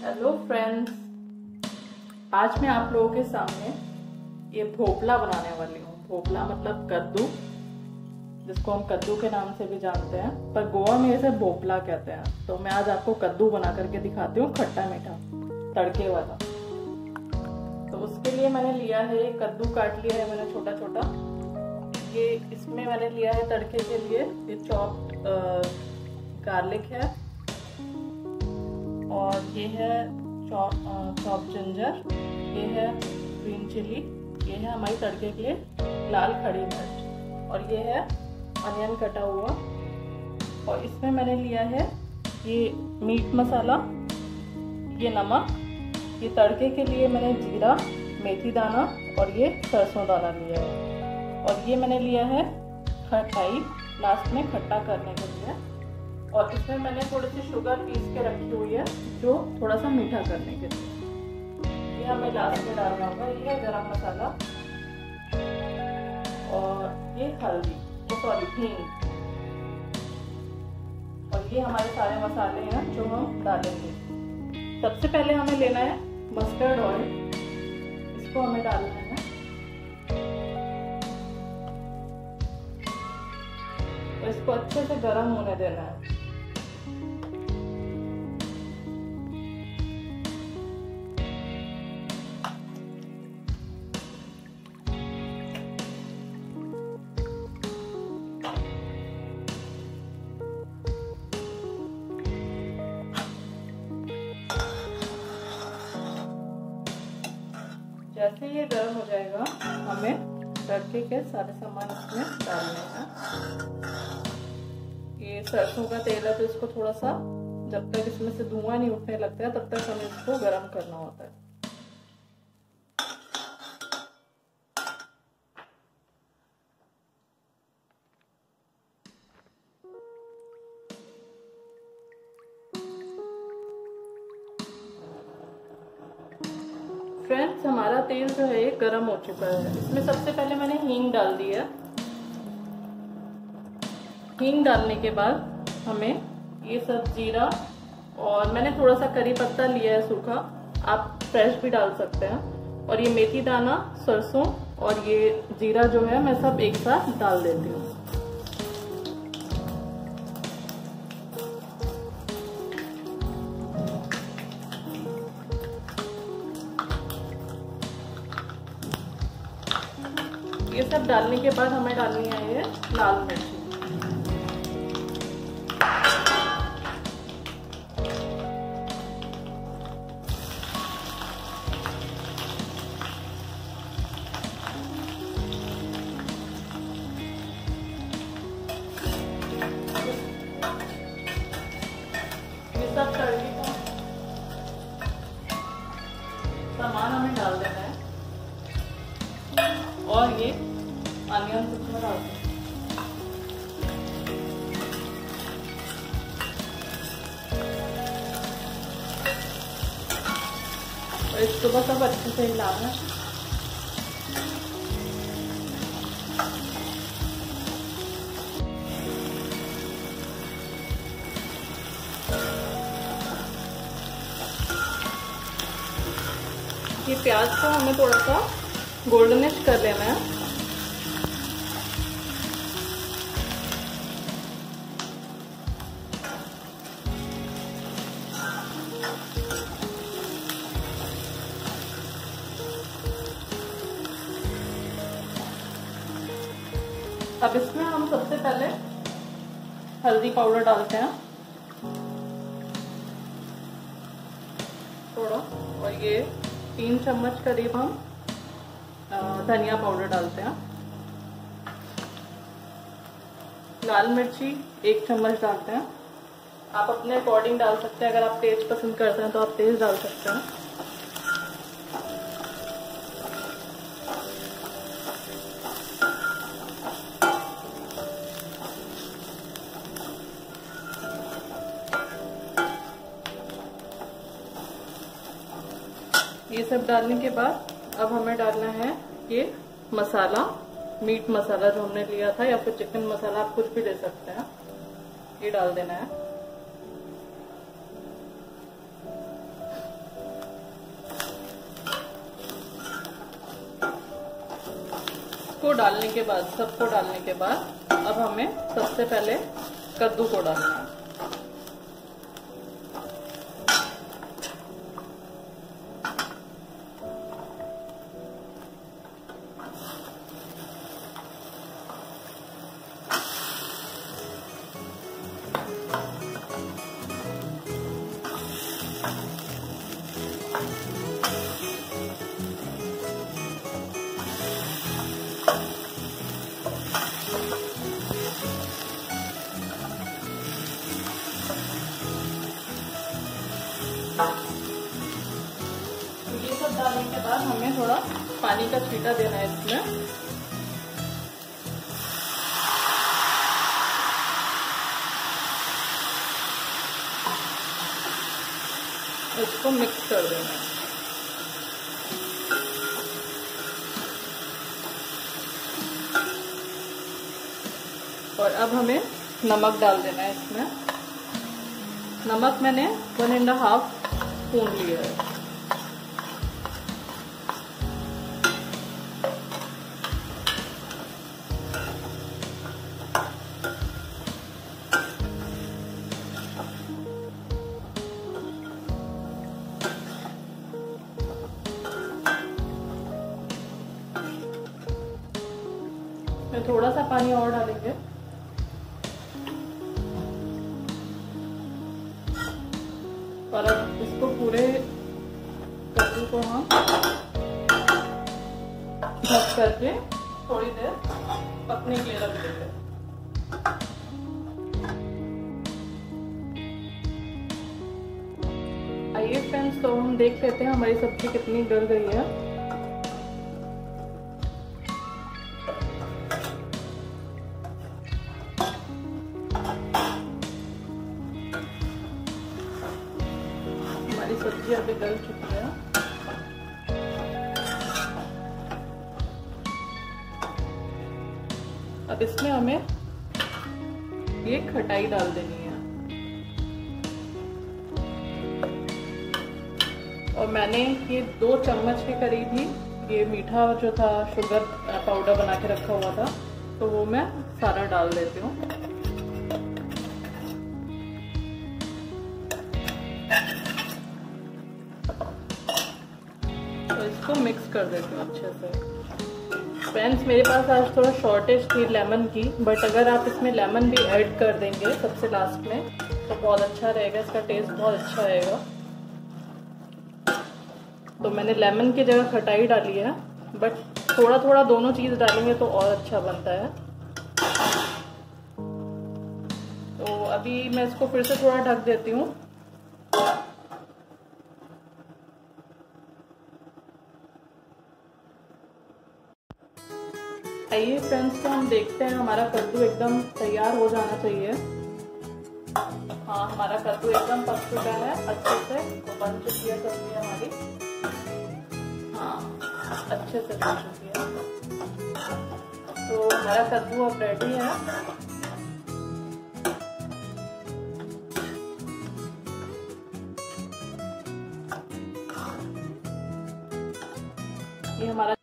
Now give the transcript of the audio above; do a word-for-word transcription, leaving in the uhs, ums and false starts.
Hello friends, आज मैं आप लोगों के सामने ये भोपला बनाने वाली हूँ। भोपला मतलब कद्दू, जिसको हम कद्दू के नाम से भी जानते हैं, पर गोवा में इसे भोपला कहते हैं। तो मैं आज आपको कद्दू बना करके दिखाती हूँ, खट्टा मीठा तड़के वाला। तो उसके लिए मैंने लिया है कद्दू, काट लिया है मैंने छोटा छोटा। ये इसमें मैंने लिया है तड़के के लिए ये चॉप गार्लिक है, और ये है चॉप चॉप जिंजर, ये है ग्रीन चिली, ये है हमारी तड़के के लिए लाल खड़ी मिर्च, और ये है अनियन कटा हुआ। और इसमें मैंने लिया है ये मीट मसाला, ये नमक, ये तड़के के लिए मैंने जीरा, मेथी दाना और ये सरसों दाना लिया है। और ये मैंने लिया है खटाई, लास्ट में खट्टा करने के लिए। और इसमें मैंने थोड़ी सी शुगर पीस के रखी हुई है, जो थोड़ा सा मीठा करने के लिए। ये हमें लास्ट में डालना होगा। ये है गरम मसाला, और ये हल्दी, सॉरी हींग, और ये हमारे सारे मसाले हैं जो हम डालेंगे। सबसे पहले हमें लेना है मस्टर्ड ऑयल, इसको हमें डालना है। तो इसको अच्छे से गर्म होने देना है। जैसे ये गर्म हो जाएगा, हमें तड़के के सारे सामान इसमें डालने हैं। ये सरसों का तेल है, तो इसको थोड़ा सा, जब तक इसमें से धुआं नहीं उठने लगता है, तब तक हमें इसको गर्म करना होता है। फ्रेंड्स, हमारा तेल जो है गरम हो चुका है। इसमें सबसे पहले मैंने हींग डाल दी है। हींग डालने के बाद हमें ये सब जीरा, और मैंने थोड़ा सा करी पत्ता लिया है सूखा, आप फ्रेश भी डाल सकते हैं। और ये मेथी दाना, सरसों और ये जीरा जो है, मैं सब एक साथ डाल देती हूँ। ये सब डालने के बाद हमें डालनी है ये लाल मिर्ची। ये सब तड़के का सामान हमें डाल देना है, और ये अनियन इसमें डाल दें। और इसको बस अब अच्छे से हिलाना। ये प्याज को हमें थोड़ा सा गोल्डनिश कर लेना है। अब इसमें हम सबसे पहले हल्दी पाउडर डालते हैं थोड़ा, और ये तीन चम्मच करीब हम धनिया पाउडर डालते हैं। लाल मिर्ची एक चम्मच डालते हैं। आप अपने अकॉर्डिंग डाल सकते हैं, अगर आप तेज पसंद करते हैं तो आप तेज डाल सकते हैं। ये सब डालने के बाद अब हमें डालना है ये मसाला, मीट मसाला जो हमने लिया था, या फिर चिकन मसाला, आप कुछ भी ले सकते हैं। ये डाल देना है। इसको डालने के बाद, सबको डालने के बाद अब हमें सबसे पहले कद्दू को डालना है। ये सब डालने के बाद हमें थोड़ा पानी का छींटा देना है इसमें। इसको मिक्स कर देना है। और अब हमें नमक डाल देना है इसमें। नमक मैंने वन एंड हाफ स्पून लिया है। थोड़ा सा पानी और डालेंगे। और अब इसको पूरे कद्दू को हम ढक करके थोड़ी देर पकने के लिए रख देंगे। आइए फ्रेंड्स, तो हम देख लेते हैं हमारी सब्जी कितनी गल गई है। हमारी सब्जी अभी गल चुकी है। अब इसमें हमें ये खटाई डाल देनी है। और मैंने ये दो चम्मच के करीब ही ये मीठा जो था, शुगर पाउडर बना के रखा हुआ था, तो वो मैं सारा डाल देती हूँ। तो इसको मिक्स कर देती हूँ अच्छे से। फ्रेंड्स, मेरे पास आज थोड़ा शॉर्टेज थी लेमन की, बट अगर आप इसमें लेमन भी ऐड कर देंगे सबसे लास्ट में तो बहुत अच्छा रहेगा, इसका टेस्ट बहुत अच्छा आएगा। तो मैंने लेमन की जगह खटाई डाली है, बट थोड़ा थोड़ा दोनों चीज़ डालेंगे तो और अच्छा बनता है। तो अभी मैं इसको फिर से थोड़ा ढक देती हूँ। आइए फ्रेंड्स, तो हम देखते हैं हमारा कद्दू एकदम तैयार हो जाना चाहिए। हाँ, हमारा कद्दू एकदम पक चुका है अच्छे से, तो बन चुकी है सब्जी हमारी। हाँ, अच्छे से बन चुकी है। तो हमारा कद्दू अब रेडी है। ये हमारा